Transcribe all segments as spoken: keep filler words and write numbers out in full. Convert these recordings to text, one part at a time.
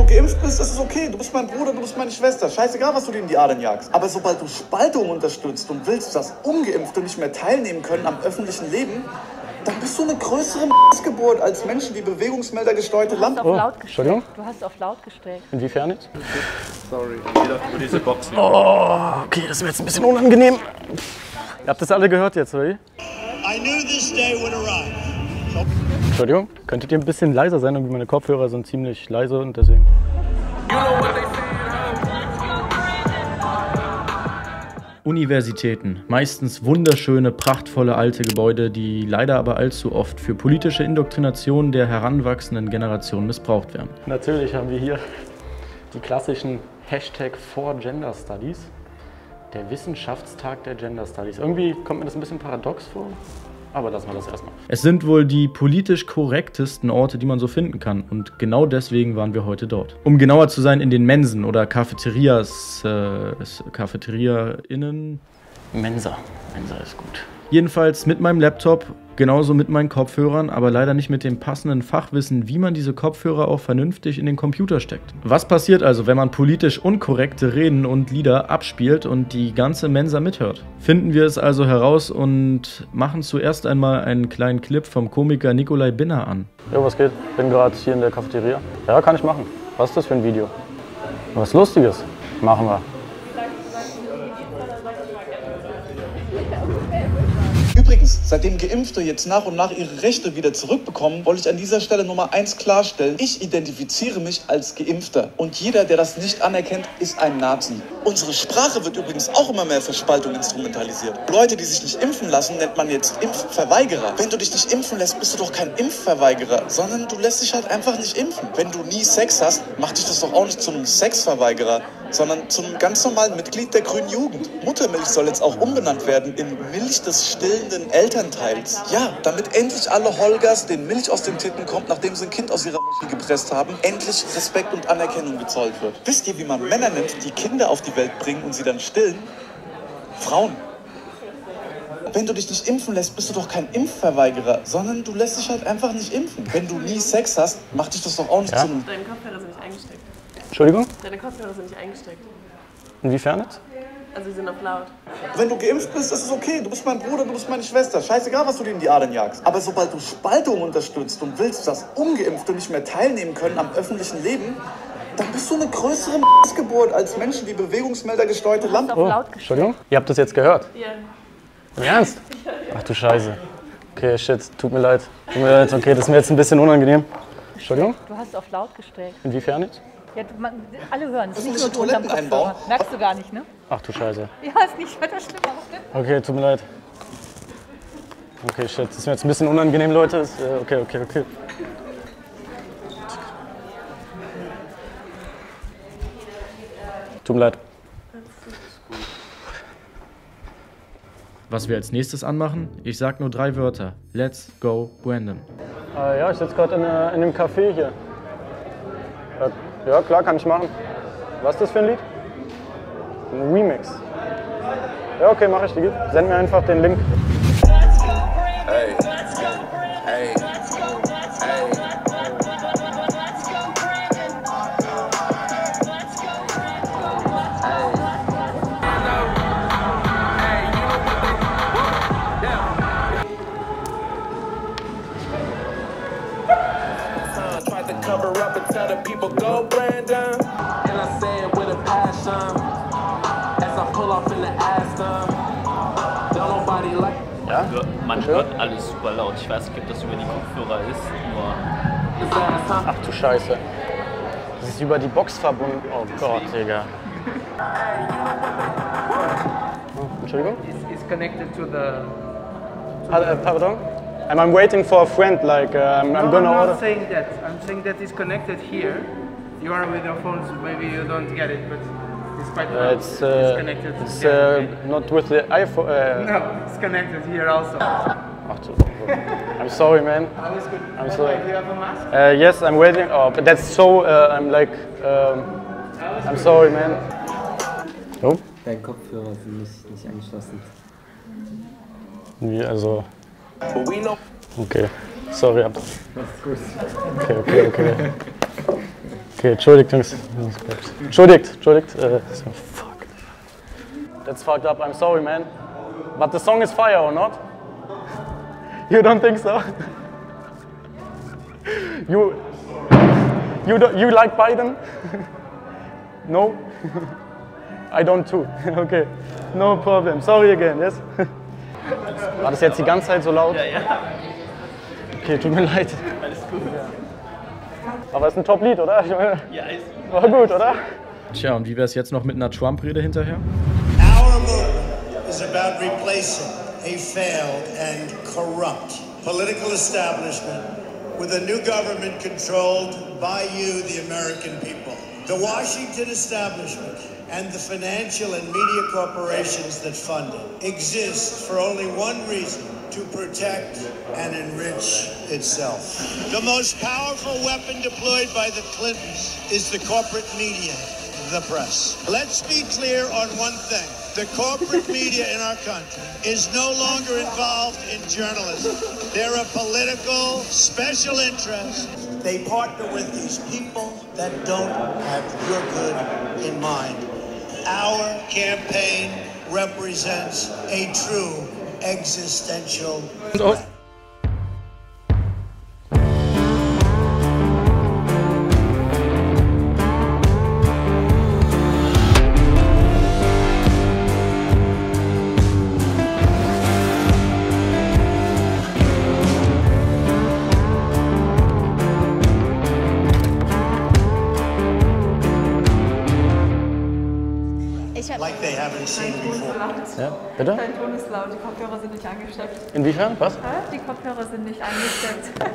geimpft bist, ist es okay. Du bist mein Bruder, du bist meine Schwester. Scheißegal, was du dir in die Adern jagst. Aber sobald du Spaltung unterstützt und willst, dass Ungeimpfte nicht mehr teilnehmen können am öffentlichen Leben, dann bist du eine größere Missgeburt als Menschen, die Bewegungsmelder gesteuerte Lampen. Oh, Entschuldigung? Du hast auf laut gestellt. Inwiefern jetzt? Sorry, jeder über diese Box hier. Oh, okay, das wird jetzt ein bisschen unangenehm. Ihr habt das alle gehört jetzt, oder wie? I knew this day would arrive. Entschuldigung, könntet ihr ein bisschen leiser sein? Irgendwie meine Kopfhörer sind ziemlich leise und deswegen. Universitäten. Meistens wunderschöne, prachtvolle alte Gebäude, die leider aber allzu oft für politische Indoktrination der heranwachsenden Generation missbraucht werden. Natürlich haben wir hier die klassischen Hashtag for Gender Studies. Der Wissenschaftstag der Gender Studies. Irgendwie kommt mir das ein bisschen paradox vor. Aber lassen wir das erstmal. Es sind wohl die politisch korrektesten Orte, die man so finden kann. Und genau deswegen waren wir heute dort. Um genauer zu sein, in den Mensen oder Cafeterias, äh, CafeteriaInnen. Mensa. Mensa ist gut. Jedenfalls mit meinem Laptop, genauso mit meinen Kopfhörern, aber leider nicht mit dem passenden Fachwissen, wie man diese Kopfhörer auch vernünftig in den Computer steckt. Was passiert also, wenn man politisch unkorrekte Reden und Lieder abspielt und die ganze Mensa mithört? Finden wir es also heraus und machen zuerst einmal einen kleinen Clip vom Komiker Nikolai Binner an. Jo, was geht? Bin gerade hier in der Cafeteria. Ja, kann ich machen. Was ist das für ein Video? Was Lustiges? Machen wir. Übrigens, seitdem Geimpfte jetzt nach und nach ihre Rechte wieder zurückbekommen, wollte ich an dieser Stelle Nummer eins klarstellen. Ich identifiziere mich als Geimpfter. Und jeder, der das nicht anerkennt, ist ein Nazi. Unsere Sprache wird übrigens auch immer mehr für Spaltung instrumentalisiert. Leute, die sich nicht impfen lassen, nennt man jetzt Impfverweigerer. Wenn du dich nicht impfen lässt, bist du doch kein Impfverweigerer, sondern du lässt dich halt einfach nicht impfen. Wenn du nie Sex hast, macht dich das doch auch nicht zu einem Sexverweigerer, sondern zu einem ganz normalen Mitglied der Grünen Jugend. Muttermilch soll jetzt auch umbenannt werden in Milch des stillenden Elternteils. Ja, damit endlich alle Holgers, denen Milch aus den Titten kommt, nachdem sie ein Kind aus ihrer Mutti gepresst haben, endlich Respekt und Anerkennung gezollt wird. Wisst ihr, wie man Männer nennt, die Kinder auf die Welt bringen und sie dann stillen? Frauen. Wenn du dich nicht impfen lässt, bist du doch kein Impfverweigerer, sondern du lässt dich halt einfach nicht impfen. Wenn du nie Sex hast, macht dich das doch auch nicht ja? zu einem... Deine Kopfhörer sind nicht eingesteckt. Entschuldigung? Deine Kopfhörer sind nicht eingesteckt. Inwiefern jetzt? Also sie sind auf laut. Wenn du geimpft bist, ist es okay. Du bist mein Bruder, du bist meine Schwester. Scheißegal, was du dir in die Adern jagst. Aber sobald du Spaltung unterstützt und willst, dass Ungeimpfte nicht mehr teilnehmen können am öffentlichen Leben, dann bist du eine größere Missgeburt als Menschen, die Bewegungsmelder gesteuerte Lampen. Oh, Entschuldigung? Ihr habt das jetzt gehört? Ja. Im Ernst? Ach du Scheiße. Okay, shit, tut mir leid. Tut mir leid, okay, das ist mir jetzt ein bisschen unangenehm. Entschuldigung? Du hast auf laut gestellt. Inwiefern jetzt? Ja, du, man, alle hören es. Müssen Nicht wir nur du unterm Toiletten einbauen? Kopfhörer. Merkst du gar nicht, ne? Ach du Scheiße. Ja, ist nicht weiter schlimm, aber Okay, tut mir leid. Okay, shit, das ist mir jetzt ein bisschen unangenehm, Leute. Das, äh, okay, okay, okay. Tut mir leid. Was wir als nächstes anmachen? Ich sag nur drei Wörter. Let's go Brandon. Äh, ja, ich sitze gerade in, äh, in einem Café hier. Ja, ja, klar, kann ich machen. Was ist das für ein Lied? Ein Remix. Ja, okay, mache ich. Send mir einfach den Link. Hey. Hey. Hey. Cover up and tell the people go Brandon, and I say it with a passion as I pull off in the Aston. Don't nobody like. Ja? Man hört alles super laut. Ich weiß nicht, ob das über die Kopfhörer ist, nur. Ach du Scheiße. Das ist über die Box verbunden. Oh Gott, Digga. Oh, Entschuldigung? It's, it's connected to the. To uh, pardon? And I'm waiting for a friend, like uh, I'm, no, I'm gonna I'm not order. saying that. I'm saying that it's connected here. You are with your phone, so maybe you don't get it, but it's quite Uh, loud. it's uh, it's connected. it's there, uh, okay. not with the iPhone. Uh, No, it's connected here also. Ach du. I'm sorry, man. Alles gut. I'm sorry. Do you have a mask? Uh, yes, I'm waiting. Oh, but that's so. Uh, I'm like. Um, I'm sorry, man. Oh? Deine Kopfhörer sind nicht, nicht angeschlossen. Wie, also. Okay. Sorry. Okay, okay, okay. Okay, entschuldigt, Jungs. Entschuldigt, entschuldigt. Uh, fuck. That's fucked up, I'm sorry, man. But the song is fire or not? You don't think so? You, you, do, you like Biden? No? I don't too. Okay, no problem. Sorry again, yes? War das jetzt die ganze Zeit so laut? Ja, ja. Okay, tut mir leid. Alles gut. Aber es ist ein Top-Lied, oder? Ja, ist war gut, oder? Tja, und wie wäre es jetzt noch mit einer Trump-Rede hinterher? Our movement is about replacing a failed and corrupt political establishment with a new government controlled by you, the American people. The Washington establishment and the financial and media corporations that fund it exist for only one reason: to protect and enrich itself. The most powerful weapon deployed by the Clintons is the corporate media, the press. Let's be clear on one thing. The corporate media in our country is no longer involved in journalism. They're a political special interest. They partner with these people that don't have your good in mind. Our campaign represents a true existential threat. Like they haven't seen before. Ja, bitte? Dein Ton ist laut, die Kopfhörer sind nicht angesteckt. Inwiefern? Was? Die Kopfhörer sind nicht angesteckt.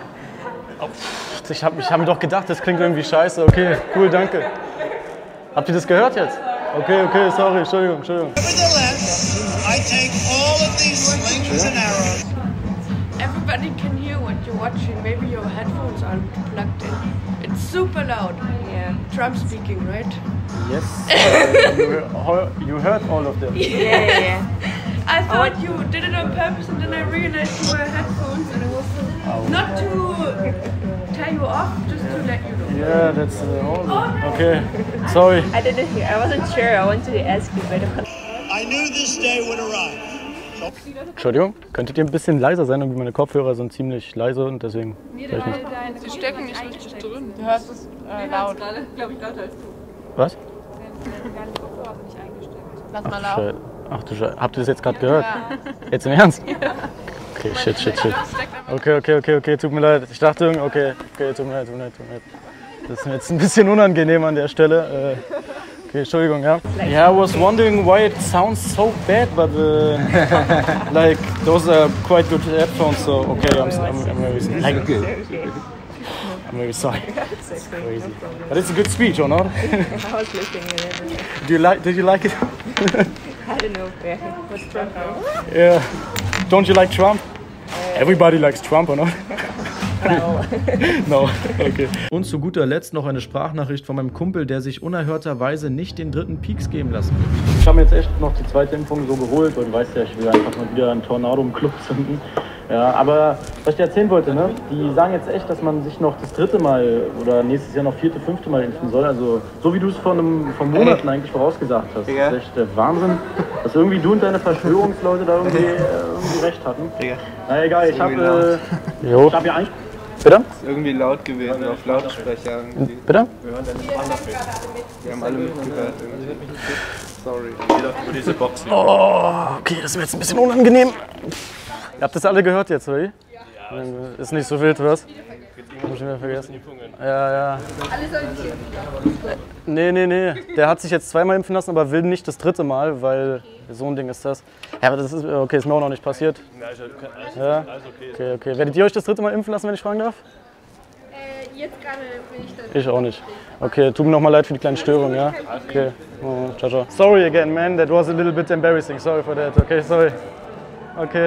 Ich habe ich hab mir doch gedacht, das klingt irgendwie scheiße. Okay, cool, danke. Habt ihr das gehört jetzt? Okay, okay, sorry, Entschuldigung, Entschuldigung. Nevertheless, I take all of these slings and arrows. Everybody can hear what you're watching. Maybe your headphones are plugged in. It's super loud. Yeah. Trump speaking, right? Yes. you, heard, you heard all of them. Yeah, yeah, yeah. I thought you did it on purpose, and then I realized you were headphones, and it was oh. not to tell you off, just to let you know. Yeah, that's uh, all. Oh, okay. Sorry. I didn't hear. I wasn't sure. I wanted to ask you, but I knew this day would arrive. Entschuldigung, könntet ihr ein bisschen leiser sein? Irgendwie meine Kopfhörer sind ziemlich leise und deswegen. Nee, die stecken nicht richtig drin. Du hörst es äh, laut. gerade, glaube ich, lauter als du. Was? Die Kopfhörer sind nicht eingesteckt. Lass mal Ach, laut. Ach du Scheiße. Habt ihr das jetzt gerade gehört? Ja. Jetzt im Ernst? Ja. Okay, shit, shit, shit. Okay, okay, okay, okay, tut mir leid. Ich dachte, okay, okay, tut mir leid, tut mir leid, tut mir leid. Das ist mir jetzt ein bisschen unangenehm an der Stelle. Okay, Entschuldigung, ja. Yeah, I was wondering why it sounds so bad, but uh, like those are quite good headphones, so okay, I'm, I'm, I'm very sorry. Like, I'm very sorry. It's crazy. But it's a good speech, or not? I was listening. Do you like? Did you like it? I don't know. Yeah. What's Trump? Yeah. Don't you like Trump? Uh, Everybody likes Trump, or not? No. No. Okay. Und zu guter Letzt noch eine Sprachnachricht von meinem Kumpel, der sich unerhörterweise nicht den dritten Peaks geben lassen will. Ich habe mir jetzt echt noch die zweite Impfung so geholt, weil du weißt ja, ich will einfach mal wieder einen Tornado im Club zünden. Ja, aber was ich dir erzählen wollte, ne? Die sagen jetzt echt, dass man sich noch das dritte Mal oder nächstes Jahr noch vierte, fünfte Mal impfen soll. Also so wie du es vor, einem, vor Monaten eigentlich vorausgesagt hast. Das ist echt der Wahnsinn, dass irgendwie du und deine Verschwörungsleute da irgendwie, äh, irgendwie recht hatten. Na egal, ich habe äh, ich hab ja eigentlich... Bitte? Das ist irgendwie laut gewesen, auf Lautsprecher. Irgendwie. Bitte? Wir hören deine Sprachnachricht. Wir haben alle mitgehört. Irgendwie. Sorry. Jeder über diese Box hier. Oh, okay, das ist mir jetzt ein bisschen unangenehm. Ihr habt das alle gehört jetzt, oder wie? Ja. Ist nicht so wild, was? Hab ich schon wieder vergessen. Ja, ja. Nee, nee, nee. Der hat sich jetzt zweimal impfen lassen, aber will nicht das dritte Mal, weil so ein Ding ist das. Ja, aber das ist, okay, ist mir auch noch nicht passiert. Ja. Okay, okay. Werdet ihr euch das dritte Mal impfen lassen, wenn ich fragen darf? Äh, jetzt gerade bin ich da. Ich auch nicht. Okay, tut mir noch mal leid für die kleine Störung, ja? Okay. Oh, ciao, ciao. Sorry again, man. That was a little bit embarrassing. Sorry for that. Okay, sorry. Okay.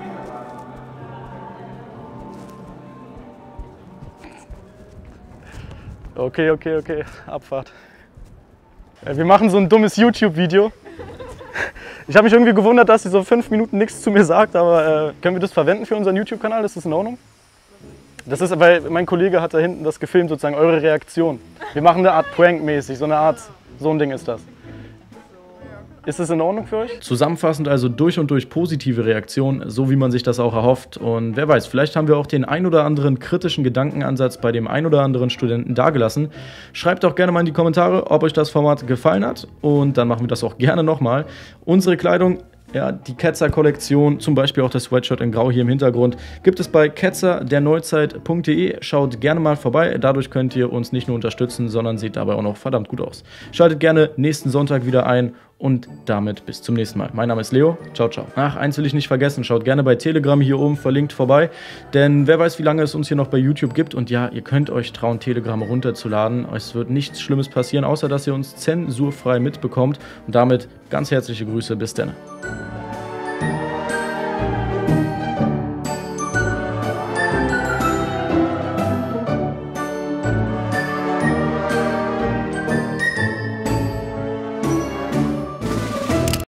Okay, okay, okay. Abfahrt. Wir machen so ein dummes YouTube-Video. Ich habe mich irgendwie gewundert, dass sie so fünf Minuten nichts zu mir sagt, aber äh, können wir das verwenden für unseren YouTube-Kanal? Ist das in Ordnung? Das ist, weil mein Kollege hat da hinten das gefilmt, sozusagen eure Reaktion. Wir machen eine Art Prank-mäßig, so eine Art, so ein Ding ist das. Ist es in Ordnung für euch? Zusammenfassend also durch und durch positive Reaktion, so wie man sich das auch erhofft. Und wer weiß, vielleicht haben wir auch den ein oder anderen kritischen Gedankenansatz bei dem ein oder anderen Studenten dagelassen. Schreibt doch gerne mal in die Kommentare, ob euch das Format gefallen hat. Und dann machen wir das auch gerne nochmal. Unsere Kleidung, ja, die Ketzer-Kollektion, zum Beispiel auch das Sweatshirt in Grau hier im Hintergrund, gibt es bei ketzer der neuzeit punkt de. Schaut gerne mal vorbei, dadurch könnt ihr uns nicht nur unterstützen, sondern seht dabei auch noch verdammt gut aus. Schaltet gerne nächsten Sonntag wieder ein und damit bis zum nächsten Mal. Mein Name ist Leo, ciao, ciao. Ach, eins will ich nicht vergessen, schaut gerne bei Telegram hier oben verlinkt vorbei, denn wer weiß, wie lange es uns hier noch bei YouTube gibt und ja, ihr könnt euch trauen, Telegram runterzuladen. Es wird nichts Schlimmes passieren, außer dass ihr uns zensurfrei mitbekommt und damit ganz herzliche Grüße, bis dann.